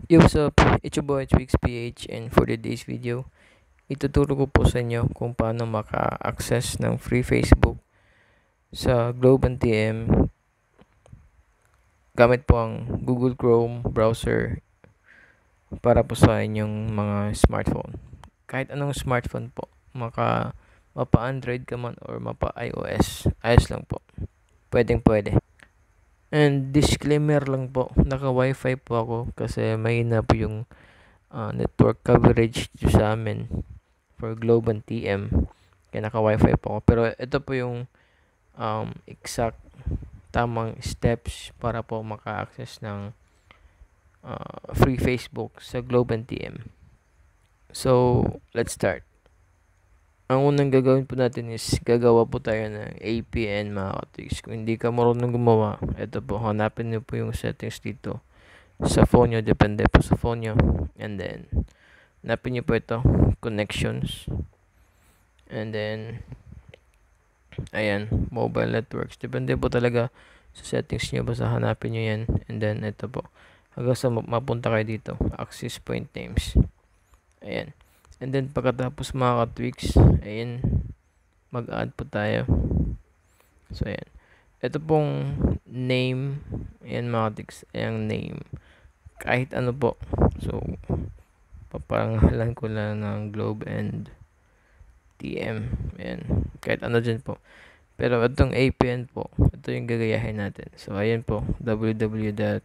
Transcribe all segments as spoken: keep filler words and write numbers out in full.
Yo, what's up? It's your boy P H, and for today's video, ituturo ko po sa inyo kung paano maka-access ng free Facebook sa Globe and T M gamit po ang Google Chrome browser para po sa inyong mga smartphone. Kahit anong smartphone po, maka mapa-Android ka man or mapa-iOS, ayos lang po. Pwedeng pwede. And disclaimer lang po, naka-wifi po ako kasi mahina po yung uh, network coverage dito sa amin for Globe and T M. Kaya naka-wifi po ako. Pero ito po yung um, exact tamang steps para po maka-access ng uh, free Facebook sa Globe and T M. So, let's start. Ang unang gagawin po natin is gagawa po tayo ng A P N mga katiks. Kung hindi ka marunong gumawa, ito po, hanapin nyo po yung settings dito sa phone nyo, depende po sa phone nyo. And then, hanapin nyo po ito, connections. And then, ayan, mobile networks. Depende po talaga sa settings nyo, basta hanapin nyo yan. And then, ito po, hanggang sa mapunta kayo dito, access point names. Ayan. And then, pagkatapos mga ka-tweaks, ayan, mag-add po tayo. So, ayan. Ito pong name, ayan mga ka-tweaks, ayan name. Kahit ano po. So, paparangalan ko lang ng Globe and T M. Ayan. Kahit ano dyan po. Pero itong A P N po, ito yung gagayahin natin. So, ayan po, w w w dot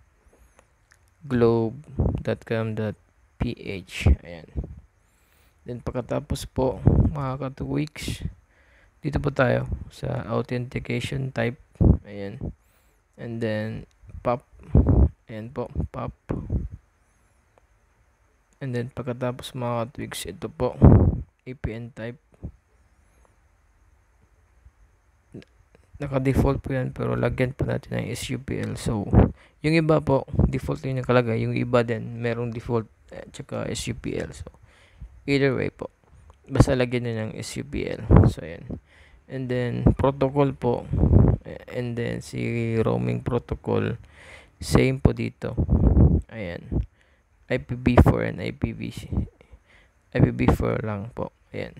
globe dot com dot p h. Ayan. Then, pagkatapos po, mga ka-tweaks, dito po tayo sa authentication type. Ayan. And then, pop. Ayan po, pop. And then, pagkatapos mga ka-tweaks, ito po, A P N type. Naka-default po yan, pero lagyan po natin ng S U P L. So, yung iba po, default yung nakalagay. Yung iba din, merong default at saka S U P L. So, either way po, basta lagyan nyo ng S U P L. So, ayan. And then, protocol po. And then, si roaming protocol. Same po dito. Ayan. I P v four and I P v C. I P v four lang po. Ayan.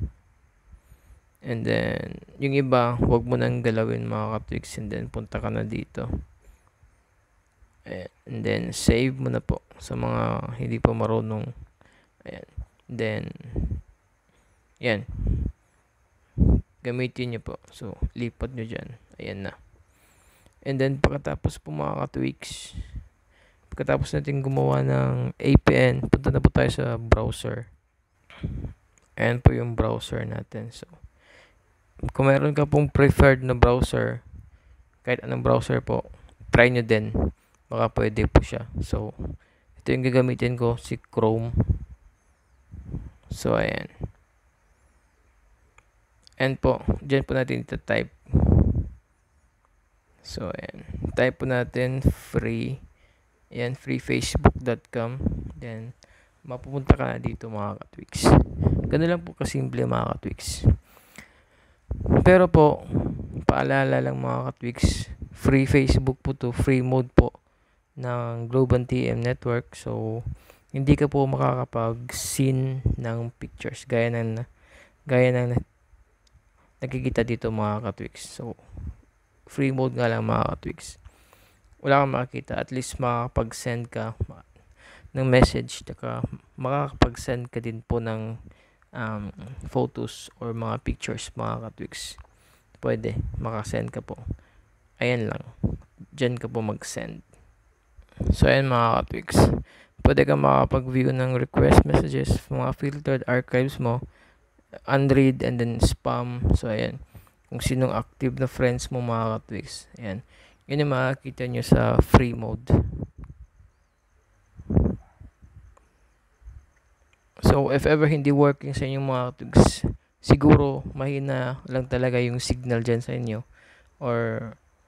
And then, yung iba, wag mo nang galawin mga ka-tweaks. And then, punta ka na dito. Ayan. And then, save mo na po sa mga hindi pa marunong. Ayan. Then, yan. Gamitin nyo po. So, lipat nyo dyan. Ayan na. And then, pagkatapos po mga ka-tweaks, pagkatapos natin gumawa ng A P N, punta na po tayo sa browser. Ayan po yung browser natin. So, kung meron ka pong preferred na browser, kahit anong browser po, try nyo din. Baka pwede po siya. So, ito yung gagamitin ko, si Chrome. So, ayan. And po, dyan po natin ita-type. So, ayan. Type po natin free. Ayan, free facebook dot com. Then, mapupunta ka na dito mga ka-tweaks. Ganun lang po kasimple mga ka-tweaks. Pero po, paalala lang mga ka-tweaks, free Facebook po to, free mode po ng Globe and T M network. So, hindi ka po makakapag-scene ng pictures gaya ng gaya ng nakikita dito mga ka-tweaks. So, free mode nga lang mga ka-tweaks. Wala kang makakita. At least makakapag-send ka ng message. Taka, makakapag-send ka din po ng um, photos or mga pictures mga ka-tweaks. Pwede. Makasend ka po. Ayan lang. Diyan ka po mag-send. So, ayan mga ka-tweaks. Pwede ka makapag-view ng request messages, mga filtered archives mo, unread, and then spam. So, ayan. Kung sinong active na friends mo mga ka-tweaks. Ayan. Yan yung makakita nyo sa free mode. So, if ever hindi working sa inyong mga ka-tweaks, siguro mahina lang talaga yung signal dyan sa inyo. Or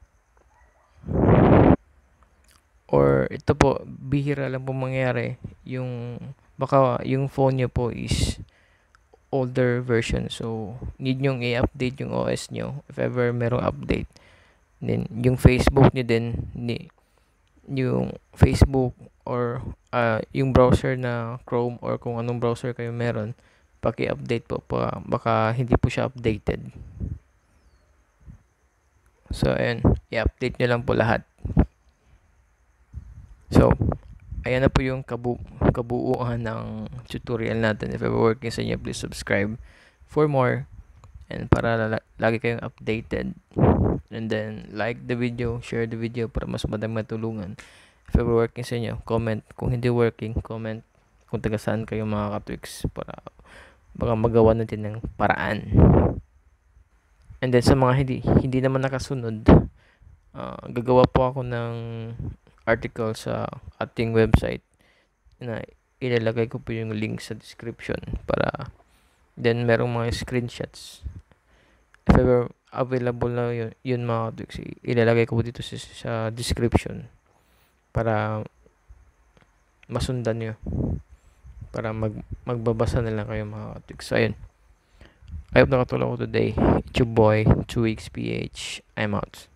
or ito po, bihira lang po mangyari, yung baka yung phone nyo po is older version, so need nyong i-update yung O S nyo if ever merong update. Then yung Facebook nyo din, ni, yung Facebook or uh, yung browser na Chrome or kung anong browser kayo meron, paki-update po pa, baka hindi po siya updated. So ayun, i-update nyo lang po lahat. So ayan na po yung kabu kabuuan ng tutorial natin. If ever working sa inyo, please subscribe for more and para la- lagi kayong updated. And then like the video, share the video para mas madami matulungan. If ever working sa inyo, comment. Kung hindi working, comment kung taga saan kayo mga ka-tweaks para baka magawa natin ng paraan. And then sa mga hindi hindi naman nakasunod, uh, gagawa po ako ng article sa ating website na ilalagay ko po yung link sa description para then merong mga screenshots. If ever available na yun, yun mga tweaks, ilalagay ko po dito sa, sa description para masundan nyo, para mag, magbabasa na lang kayo mga tweaks. So ayun, I hope nakatulong ko today. It's your boy, two weeks P H. I'm out.